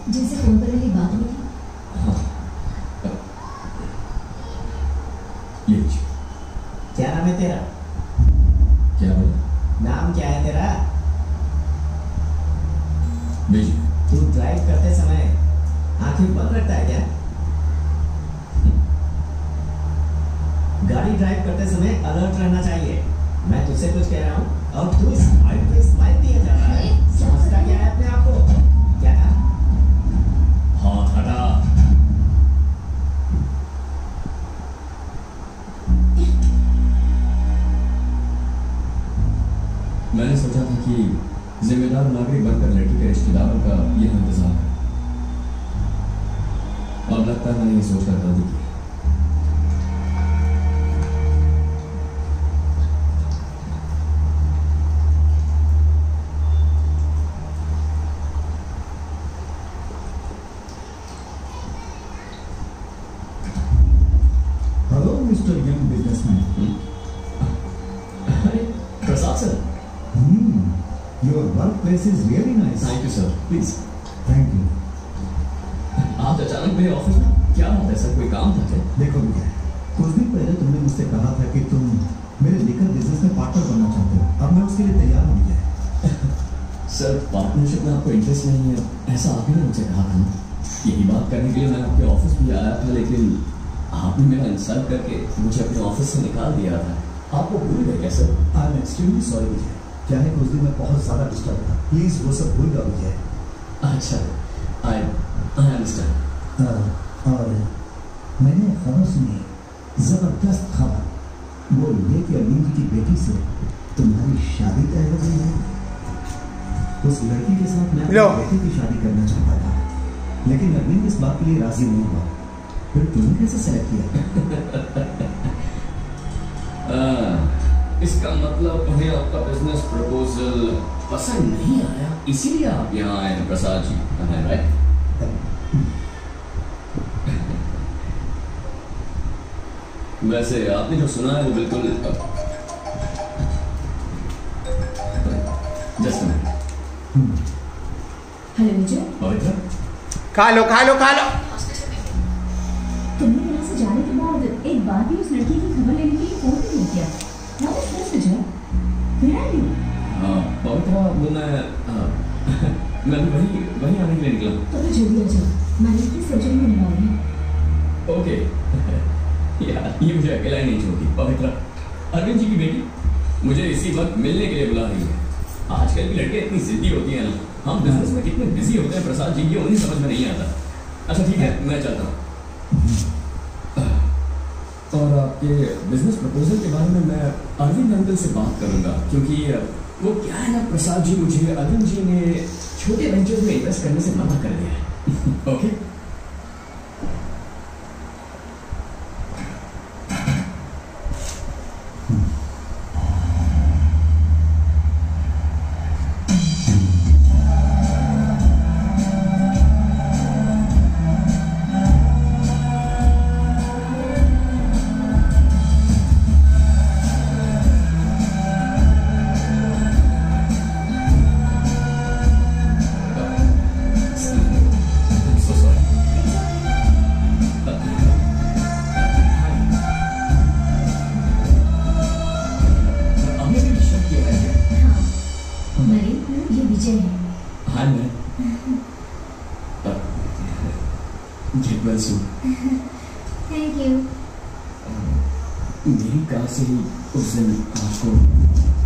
जिनसे फोन पर मेरी बात हुई थी। हाँ, ये क्या नाम है तेरा? क्या बोला? नाम क्या है तेरा? विजय। तू ड्राइव करते समय आंखें बंद रखता है क्या? गाड़ी ड्राइव करते समय अलर्ट रहना चाहिए। मैं तुझसे कुछ कह रहा हूँ और तू स्माइल पे स्माइल दिया जा रहा है। समझता क्या है अपने आप को? क्या? हाथ हटा। मैंने सोचा था कि जिम्मेदार नागरिक बनकर लड़की के रिश्तेदारों का यह इंतजाम है। अब लगता है मैंने ये सोचकर गलती की। Hello mister young businessman. अरे Prasad sir. Your work place is really nice. Thank you sir, please. Thank you. आज अचानक मेरे ऑफिस में क्या बात है सर, कोई काम था क्या? देखो विजय, कुछ दिन पहले तुमने मुझसे कहा था कि तुम मेरे लिकर बिजनेस में पार्टनर बनना चाहते हो। अब मैं उसके लिए तैयार हूँ विजय। सर पार्टनरशिप में आपको इंटरेस्ट नहीं है ऐसा आपने मुझसे कहा था ना। यही बात करने के लिए मैं आपके ऑफिस भी आया था, लेकिन आपने मेरा इंसल्ट करके मुझे अपने ऑफिस से निकाल दिया था। आपको भूल गए क्या sir? I am extremely sorry Vijay. क्या है, कुछ दिन मैं बहुत ज्यादा डिस्टर्ब था। प्लीज वो सब भूल जाओ विजय। अच्छा, आई अंडरस्टैंड। और मैंने खबर सुनी, जबरदस्त खबर। वो ये कि अरविंद जी की बेटी से तुम्हारी शादी तय हो गई है। उस लड़की के साथ मैं अपनी बेटी की शादी करना चाहता था, लेकिन अरविंद इस बात के लिए राजी नहीं हुआ। फिर तुमने कैसे सेलेक्ट किया? इसका मतलब उन्हें आपका बिजनेस प्रपोजल पसंद नहीं आया, इसीलिए आप यहाँ आए हैं प्रसाद जी, राइट? वैसे आपने जो सुना है वो बिल्कुल जस्ट हेलो विजय, पवित्र। खा लो खा लो खा लो। तुमने यहाँ से जाने के बाद एक बार भी उस लड़की की खबर लेने के लिए फोन भी नहीं किया। What is this, Vijay? Where are you? हाँ पवित्र, वो मैं भी वहीं आने के लिए निकला। तो फिर जल्दी आ जाओ, मैरिज की सर्जरी होने वाली है। ओके यार ये मुझे अकेला ही नहीं छोड़ती। पवित्र, अरविंद जी की बेटी मुझे इसी वक्त मिलने के लिए बुला रही है। आजकल की लड़कियां इतनी जिद्दी होती हैं ना, हम बिजनेस में कितने बिजी होते हैं प्रसाद जी, ये उन्हें समझ में नहीं आता। अच्छा ठीक है, मैं चलता हूँ। और आपके बिजनेस प्रपोजल के बारे में मैं अरविंद अंकल से बात करूंगा, क्योंकि वो क्या है ना प्रसाद जी, मुझे अरविंद जी ने छोटे वेंचर्स में इन्वेस्ट करने से मना कर दिया है। Okay Thank you. मेरी कार से ही उस दिन आपको